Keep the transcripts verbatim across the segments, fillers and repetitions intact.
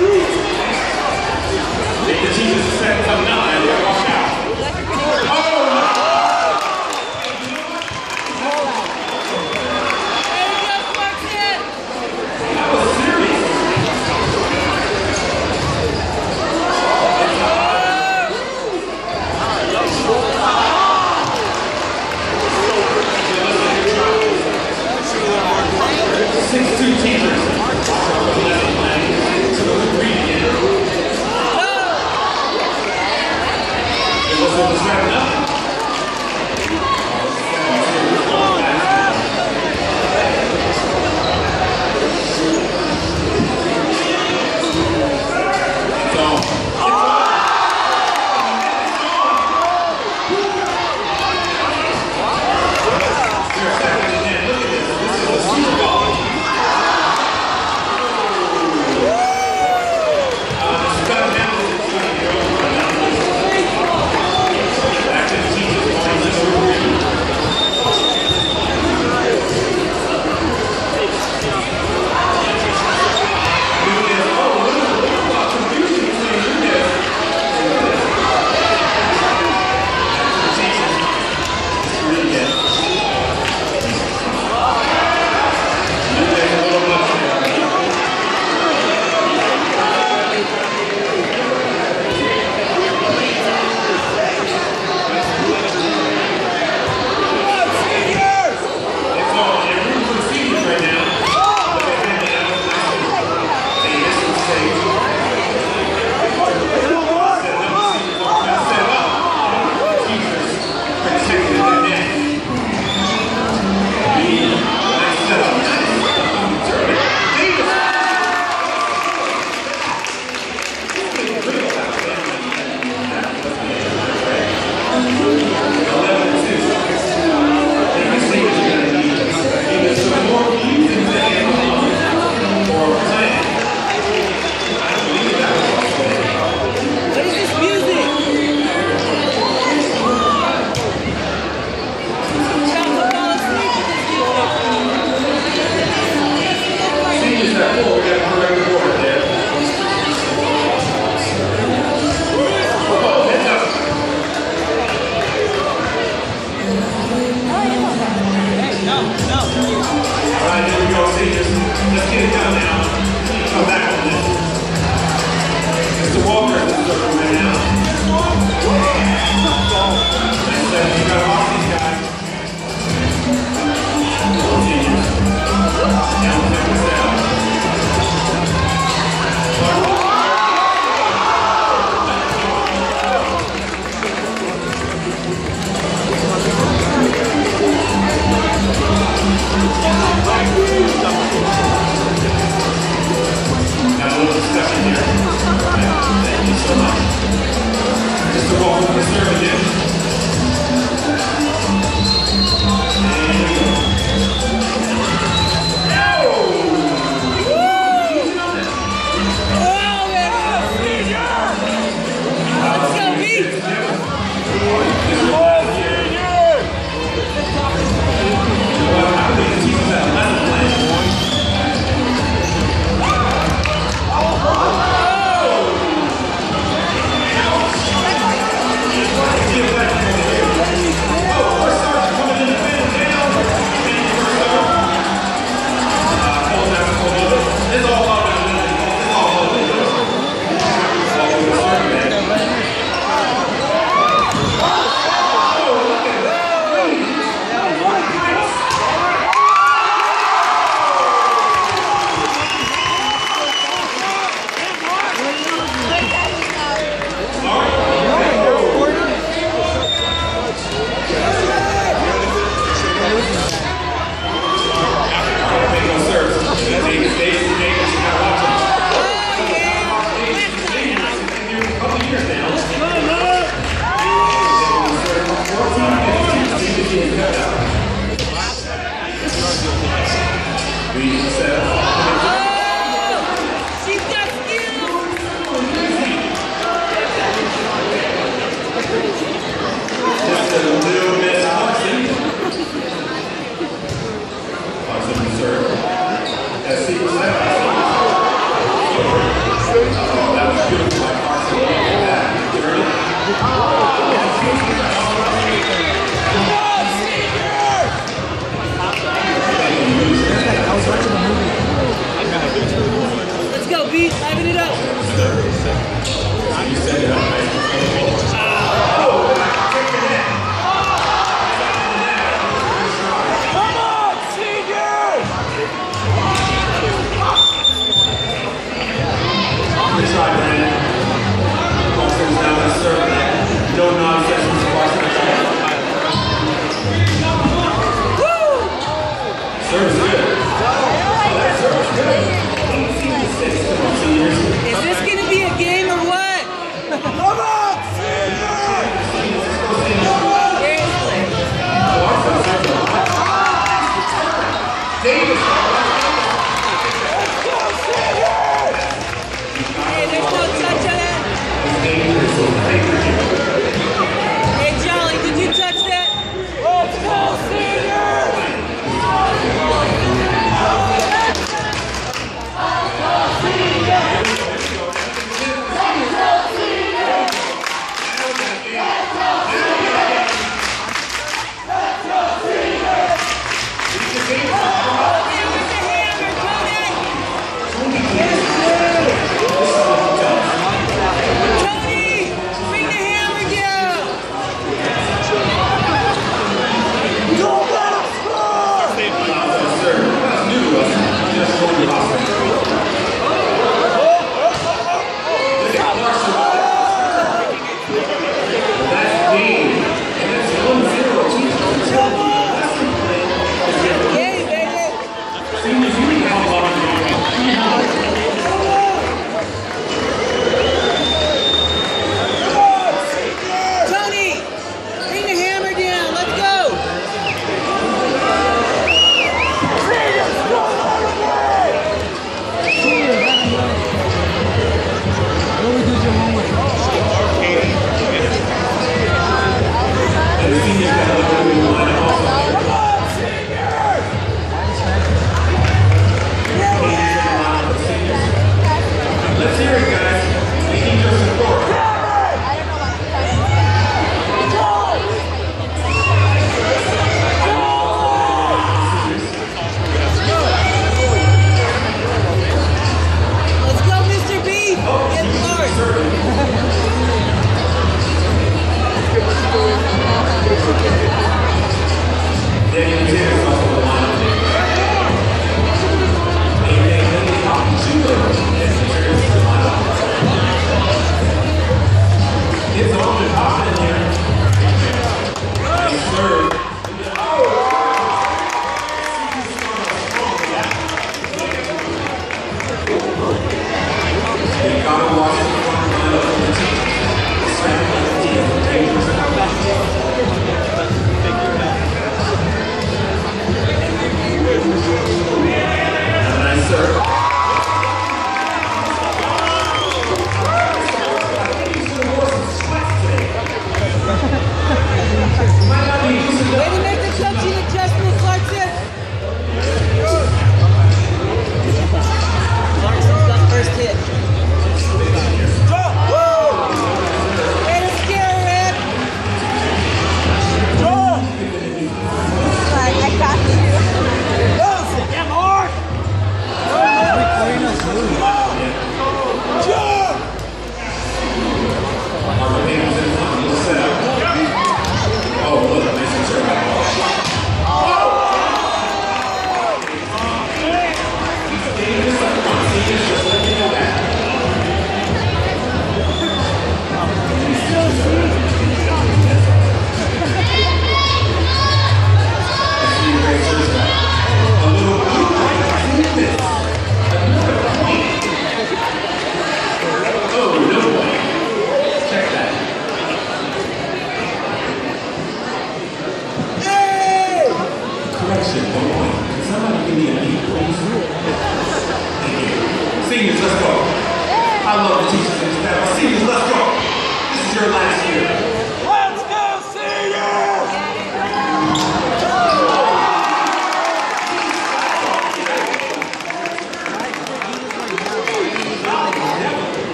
Give go, B. Liven it up. You set it up, right? Come on, senior! Good try, Brandon. Crossers down the serve. No non-sessions. Woo! Serve's good. That serve's good. eighteen to six. Come on, seniors. Is this gonna be a game or what? Come on, senior! Come on! Davis. Hey, there's no touch on that. Hey, Jolly, did you touch that? Let's go, senior! Let's hear it, guys. We need your support. Let's go, Mister B. Get forward. It's on the top in here. Nice serve. They gotta watch the front line of the team. Nice serve. Way to make the touching adjustments, Clarkson. Clarkson's got first hit. Way to scare Rick. I got you. Get hard! Oh, look, nice serve. He's dangerous up front. Seniors, just let me know that. A little oh, no way. Check that. Correction, one point. Can somebody give me a beat, please? Thank you. Seniors, let's go. I love the teachers and staff. Seniors, let's go. This is your last year. Let's go, senior!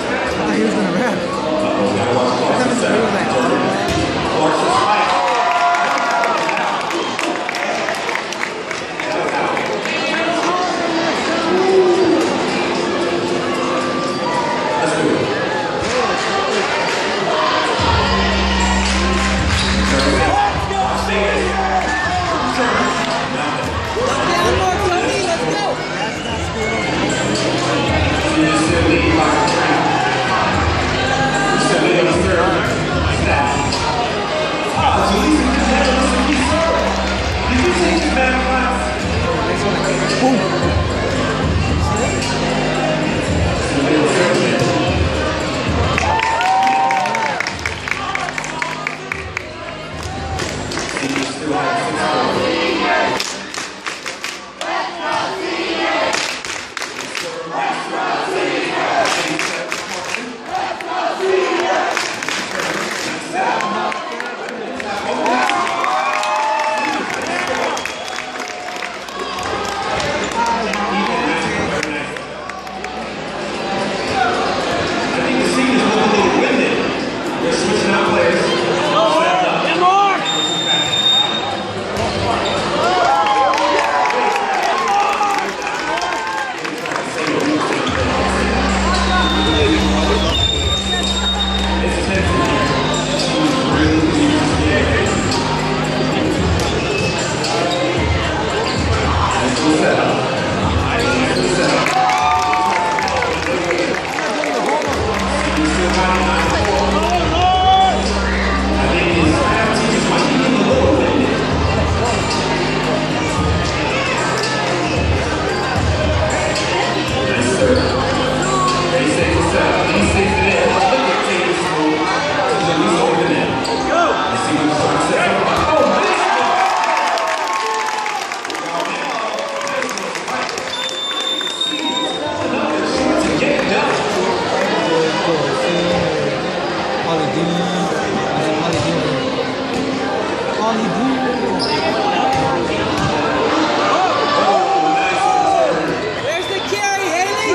Uh-oh, gotta watch Clarkson's set. Clarkson's fight. There's the carry, Haley.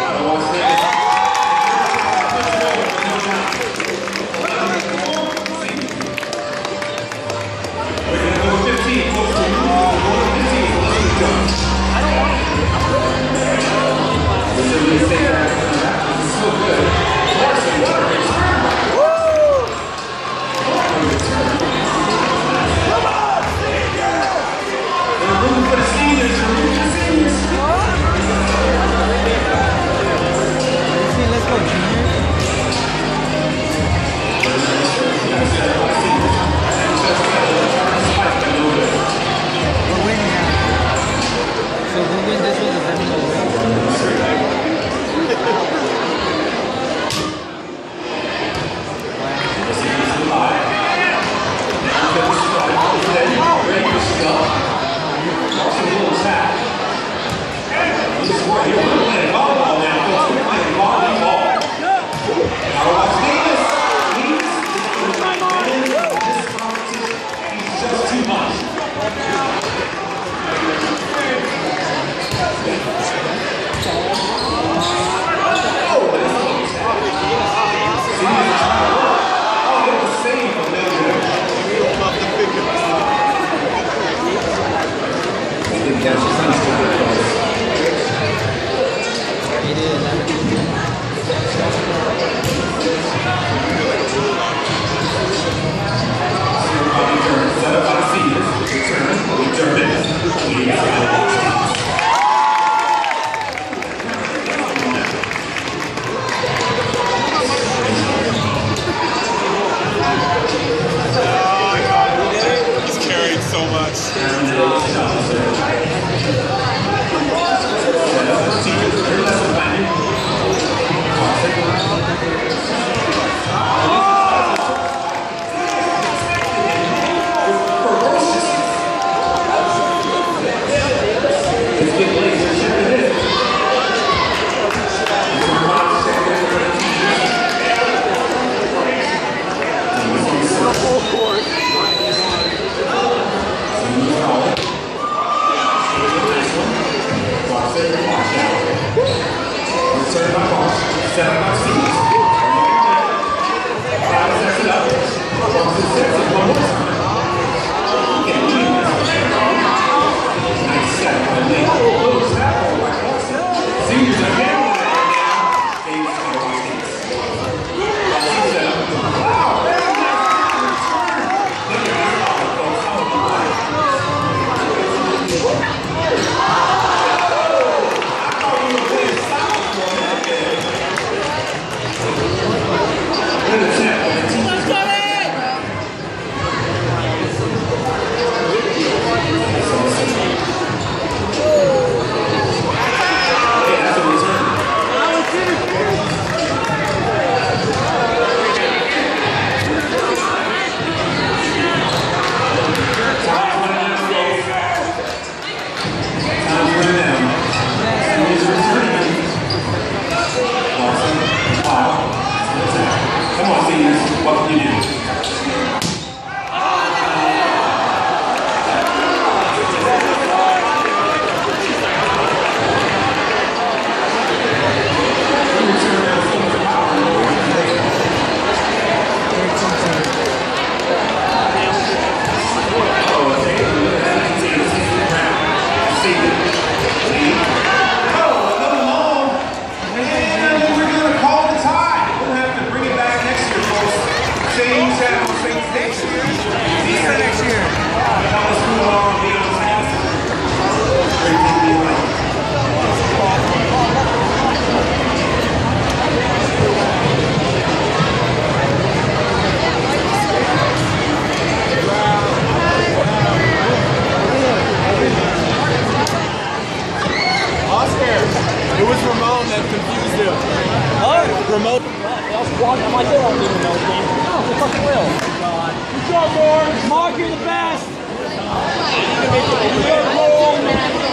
remote. I was walking, I'm like, they won't even know me. Oh, they fucking will. Good job, Mark. Mark, you're the best. You can make it.